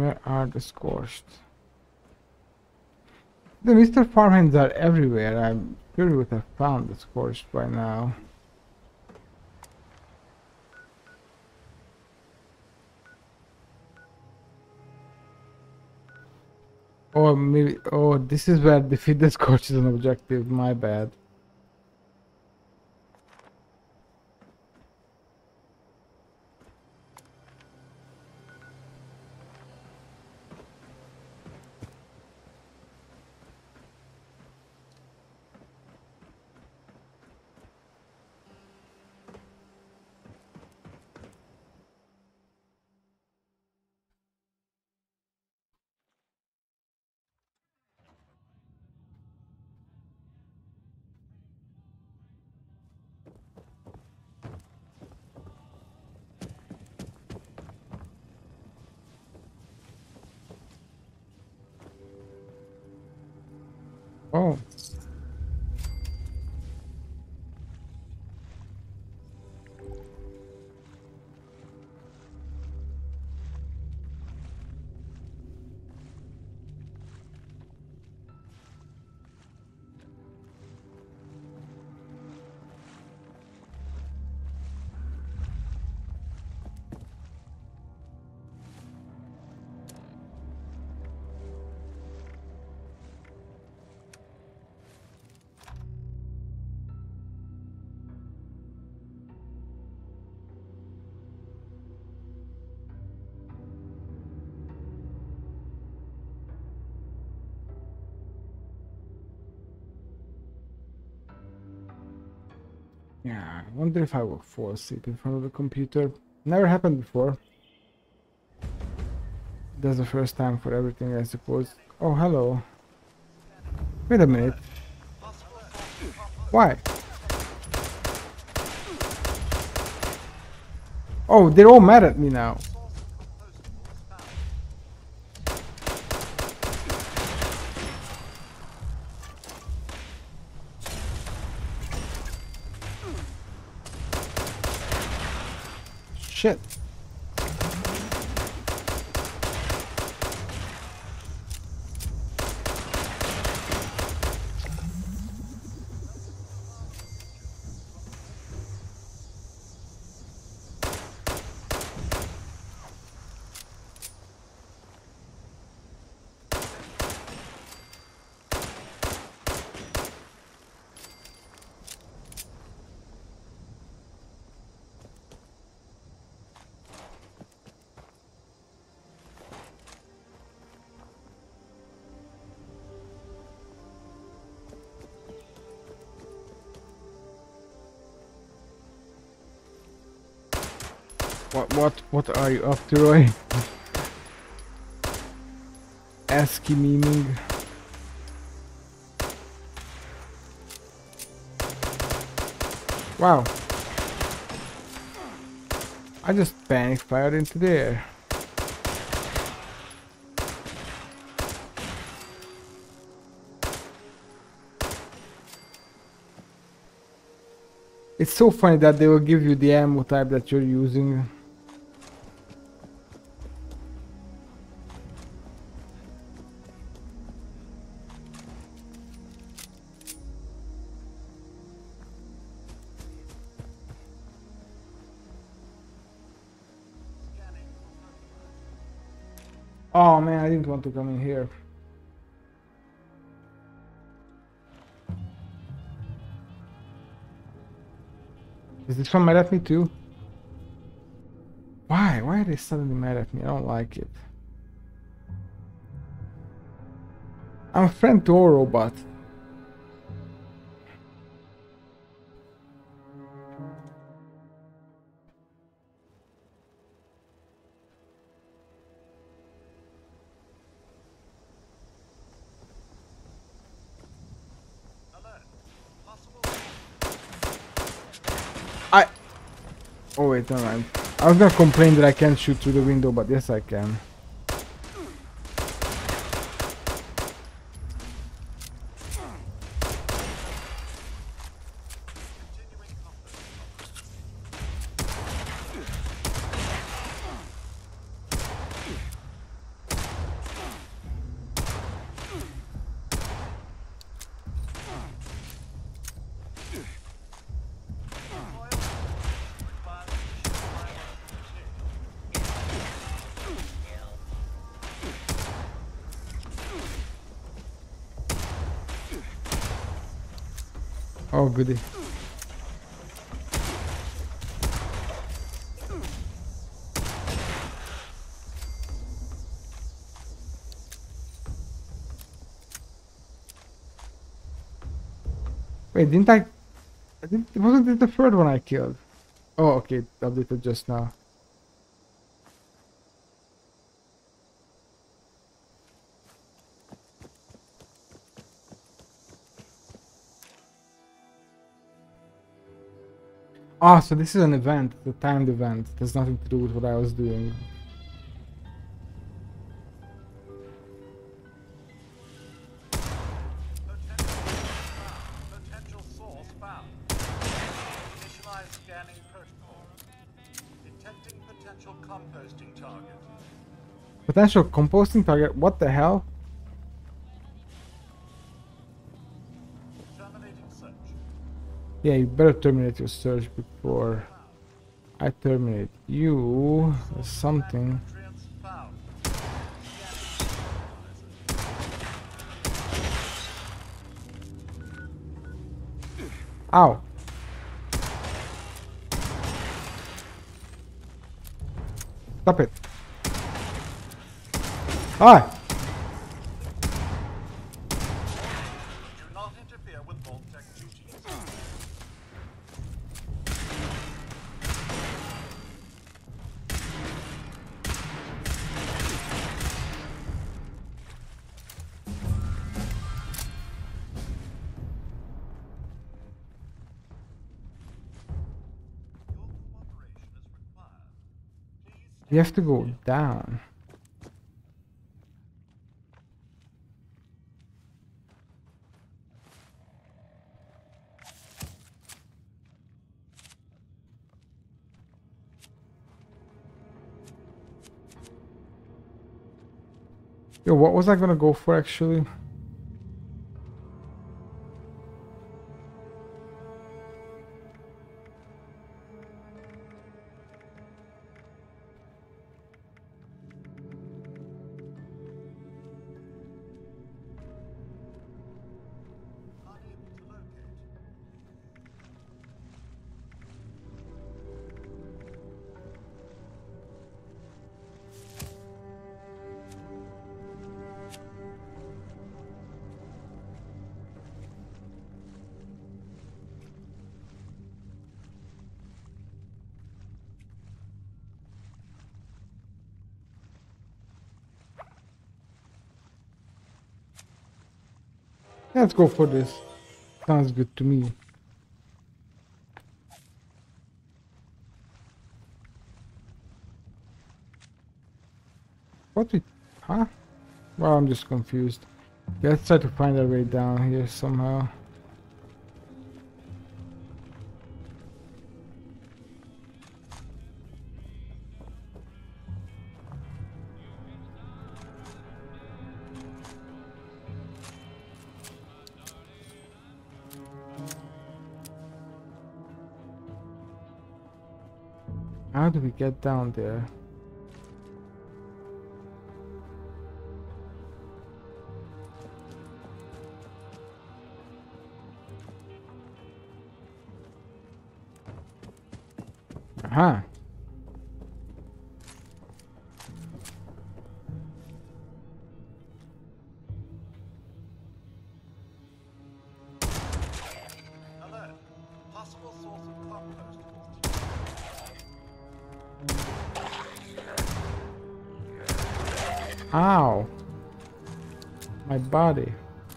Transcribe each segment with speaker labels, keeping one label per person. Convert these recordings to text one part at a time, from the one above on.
Speaker 1: Where are the scorched? The Mr. Farmhands are everywhere. I'm sure you would have found the scorched by now. Or maybe, oh, this is where defeat the scorched is an objective. My bad. Oh. Yeah, I wonder if I will fall asleep in front of the computer. Never happened before. That's the first time for everything, I suppose. Oh, hello. Wait a minute. Why? Oh, they're all mad at me now. Shit. What are you up to, Roy? ASCII memeing. Wow. I just panic fired into the air. It's so funny that they will give you the ammo type that you're using. Oh man, I didn't want to come in here. Is this one mad at me too? Why? Why are they suddenly mad at me? I don't like it. I'm a friend to a robot. Oh wait, no, I was gonna complain that I can't shoot through the window, but yes I can. Oh, goody. Wait, didn't I? Wasn't it the third one I killed? Oh, okay, it updated just now. Ah, so this is an event, the timed event. It has nothing to do with what I was doing.
Speaker 2: Potential source found. Initialize scanning protocol. Detecting potential composting target.
Speaker 1: Potential composting target? What the hell?
Speaker 2: Terminating search.
Speaker 1: Yeah, you better terminate your search before I terminate you. Or something.
Speaker 2: Nutrients found.
Speaker 1: Ow! Stop it! Ah!
Speaker 2: Do not interfere with Vault-Tec duties. Your cooperation is required. Please
Speaker 1: You have to go down. Yo, what was I gonna go for actually?
Speaker 2: unable to locate.
Speaker 1: Let's go for this. Sounds good to me. What we... Huh? Well, I'm just confused. Yeah, let's try to find our way down here somehow. How do we get down there? Aha!
Speaker 2: Alert. Possible source of compost.
Speaker 1: Ow! My body.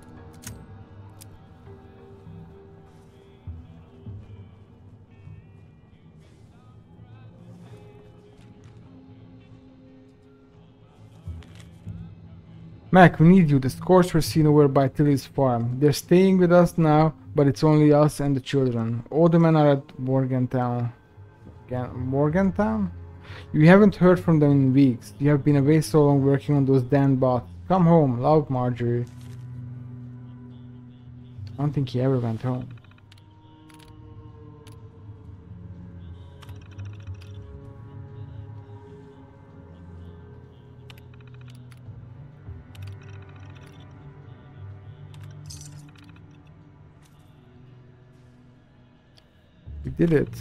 Speaker 1: Mac, we need you. The Scorch were seen over by Tilly's farm. They're staying with us now, but it's only us and the children. All the men are at Morgantown. Morgantown? You haven't heard from them in weeks. You have been away so long working on those damn bots. Come home, love, Marjorie. I don't think he ever went home. We did it.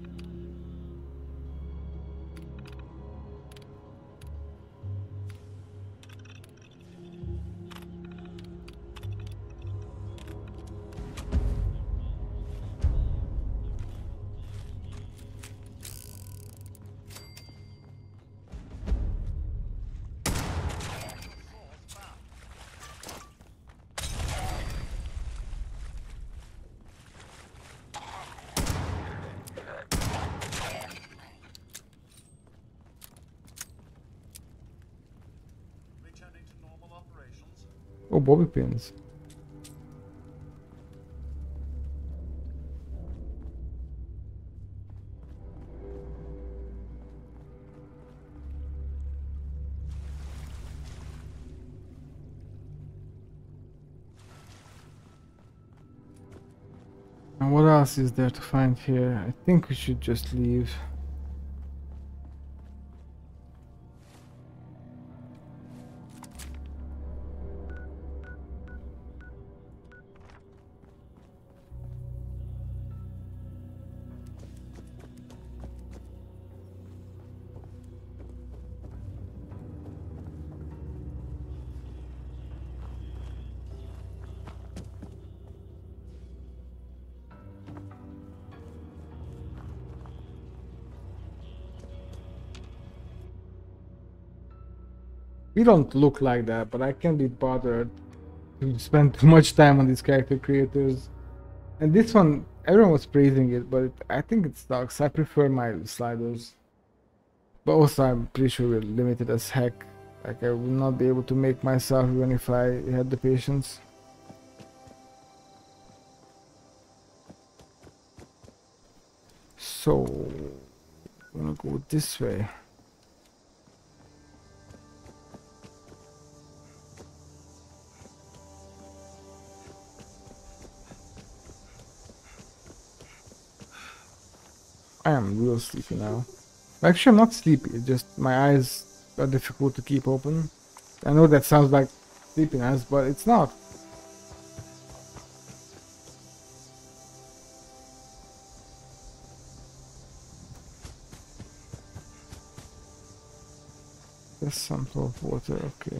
Speaker 2: Returning to normal operations.
Speaker 1: Oh, bobby pins. And what else is there to find here? I think we should just leave. We don't look like that, but I can't be bothered to spend too much time on these character creators. And this one, everyone was praising it, but I think it sucks. I prefer my sliders. But also, I'm pretty sure we're limited as heck. Like, I will not be able to make myself even if I had the patience. So, I'm gonna go this way. I am real sleepy now. Actually, I'm not sleepy, it's just my eyes are difficult to keep open. I know that sounds like sleepiness, but it's not. There's some sort of water, okay.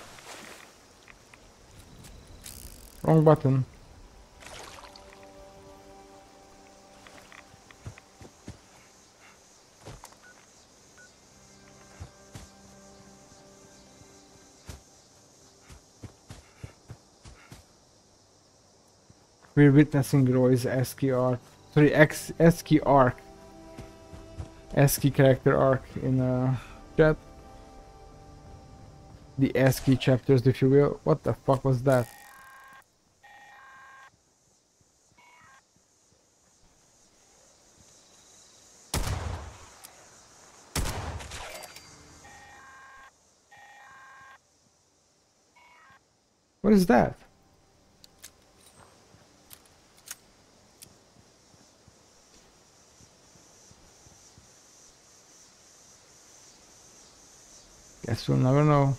Speaker 1: Wrong button. We're witnessing Roy's ASCII arc. Sorry, ASCII arc. ASCII character arc in chat. The ASCII chapters, if you will. What the fuck was that? What is that? Guess we'll never know.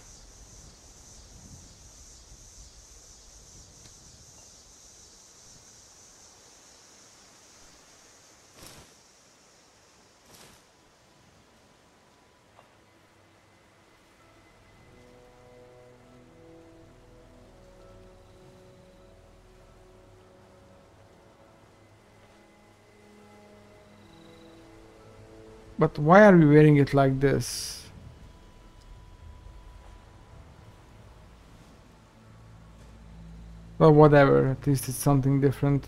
Speaker 1: But why are we wearing it like this? Well, whatever, at least it's something different.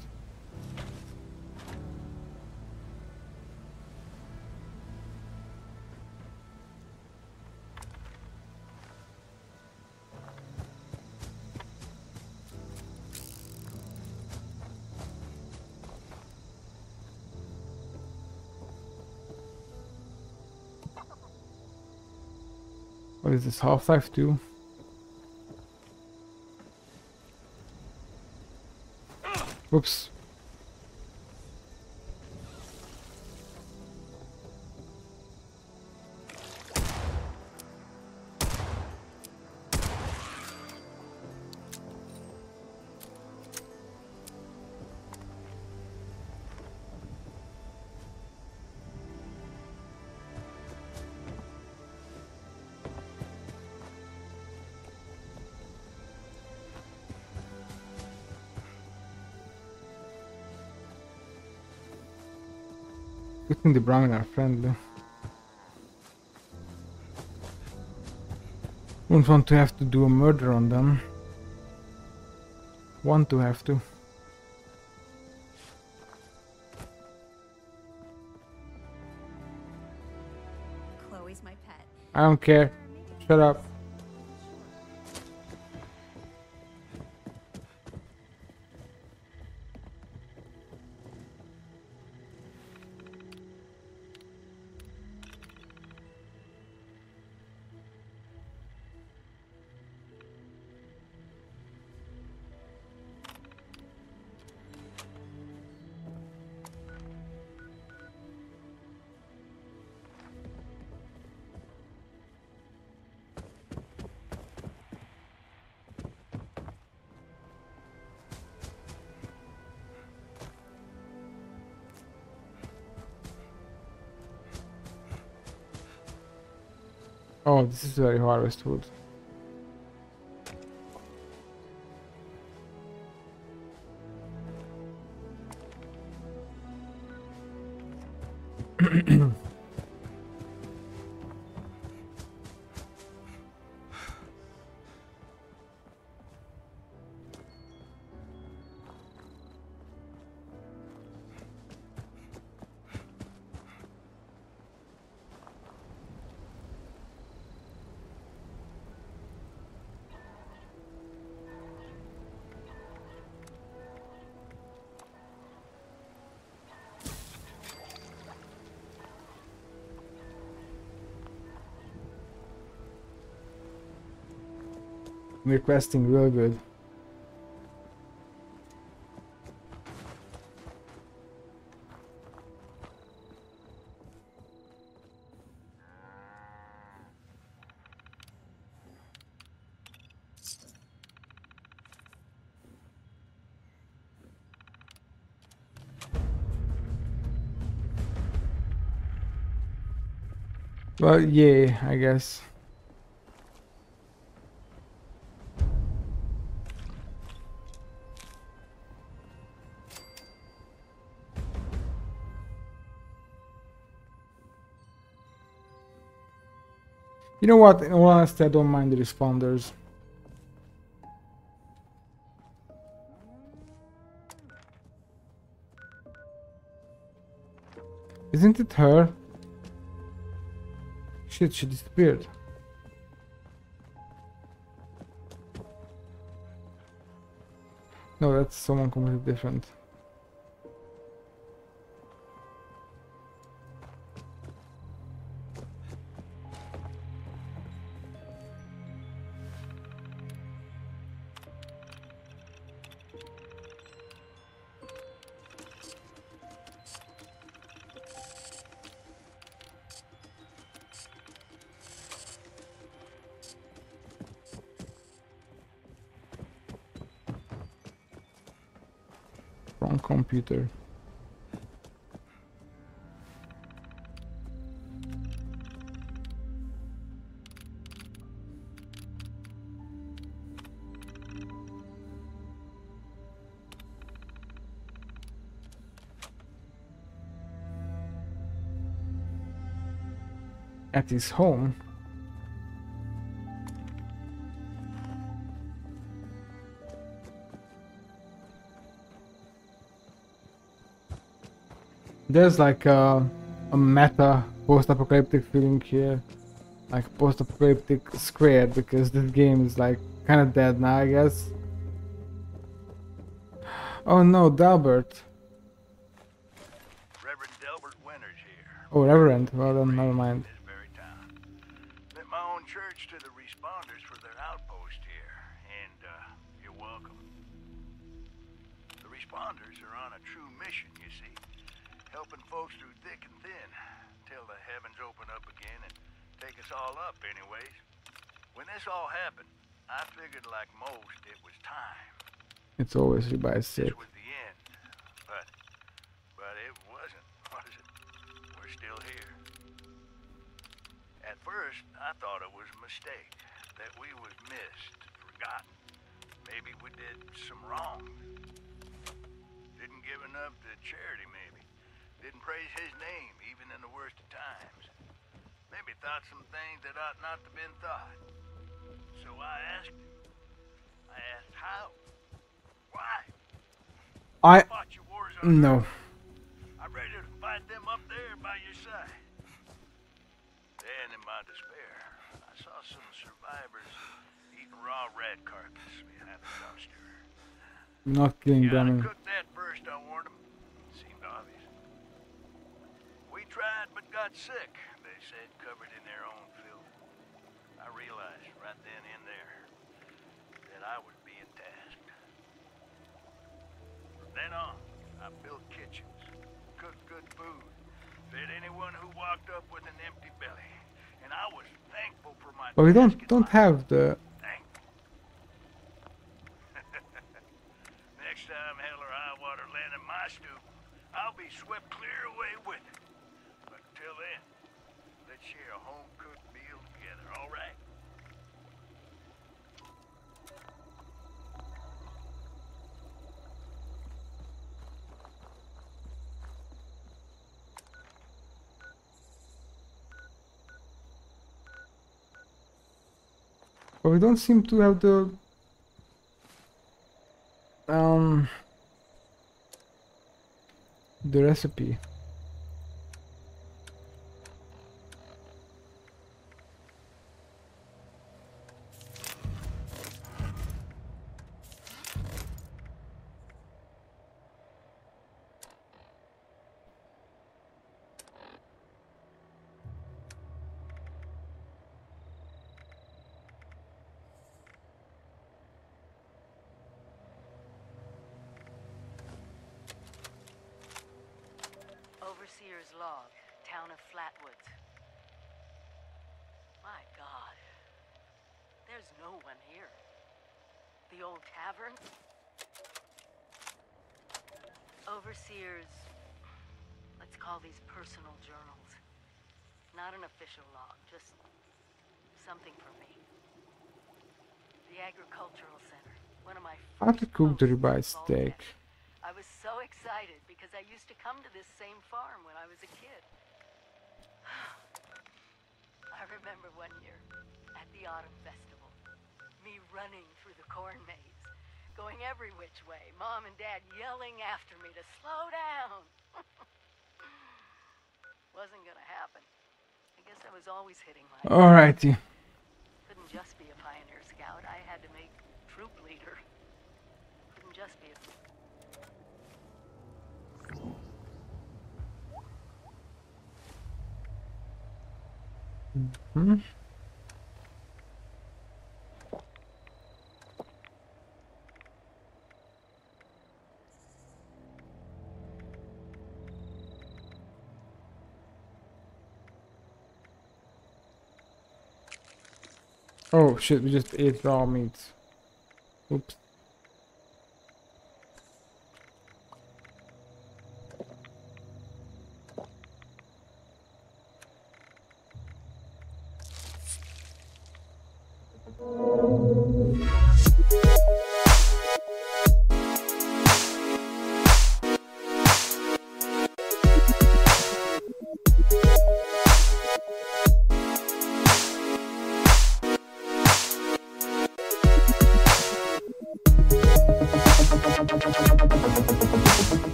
Speaker 1: What is this, Half-Life 2? Whoops. Good thing the Brahmin are friendly. Wouldn't want to have to do a murder on them. Want to have to.
Speaker 3: Chloe's my pet.
Speaker 1: I don't care. Shut up. Oh, this is very harvest wood. We're questing real good. Well, yeah, I guess. You know what? In all honesty, I don't mind the responders. Isn't it her? Shit, she disappeared. No, that's someone completely different. Wrong computer. At his home. There's like a meta post-apocalyptic feeling here, like post-apocalyptic squared, because this game is like kind of dead now, I guess. Oh no, Delbert.
Speaker 2: Reverend Delbert Winters here.
Speaker 1: Oh, Reverend. Well then, never mind.
Speaker 2: This very town. Lent my own church to the responders for their outpost here, and you're welcome. The responders are on a true mission, you see, helping folks through thick and thin, till the heavens open up again and take us all up anyways. When this all happened, I figured like most it was time.
Speaker 1: It's always revised
Speaker 2: This
Speaker 1: sick.
Speaker 2: was the end, but it wasn't, was it? We're still here. At first, I thought it was a mistake, that we was missed, forgotten. Maybe we did some wrong. Didn't give enough to charity, maybe. Didn't praise his name, even in the worst of times. Maybe thought some things that ought not to been thought. So I asked him. I asked how. Why?
Speaker 1: I
Speaker 2: Fought your wars on
Speaker 1: no.
Speaker 2: Earth. I'm ready to fight them up there by your side. Then, in my despair, I saw some survivors eating raw rat carcass behind a dumpster.
Speaker 1: Not killing
Speaker 2: You gotta
Speaker 1: them.
Speaker 2: cook that first, I warned them. Seemed obvious. We tried but got sick, they said, covered in their own filth. I realized right then and there that I was being tasked. From then on, I built kitchens, cooked good food, fed anyone who walked up with an empty belly. And I was thankful for my
Speaker 1: But we
Speaker 2: task in
Speaker 1: don't
Speaker 2: life.
Speaker 1: have the
Speaker 2: Thankful. Next time hell or high water land in my stoop, I'll be swept clear away with it. But until then, let's share a home-cooked meal together, all right?
Speaker 1: but we don't seem to have the recipe.
Speaker 4: Overseer's log, town of Flatwoods. My God. There's no one here. The old tavern? Overseer's... let's call these personal journals. Not an official log, just something for me. The agricultural center, one of my
Speaker 1: How to
Speaker 4: first
Speaker 1: cook the
Speaker 4: posts
Speaker 1: ribeye
Speaker 4: involved
Speaker 1: steak?
Speaker 4: in. I was so excited because I used to come to this same farm when I was a kid. I remember one year at the autumn festival, me running through the corn maze, going every which way, Mom and Dad yelling after me to slow down. Wasn't gonna happen. I guess I was always hitting my
Speaker 1: Alrighty.
Speaker 4: couldn't just be a pioneer scout. I had to make troop leader. Couldn't just be a...
Speaker 1: Hmm? Oh shit, we just ate raw meat. Oops.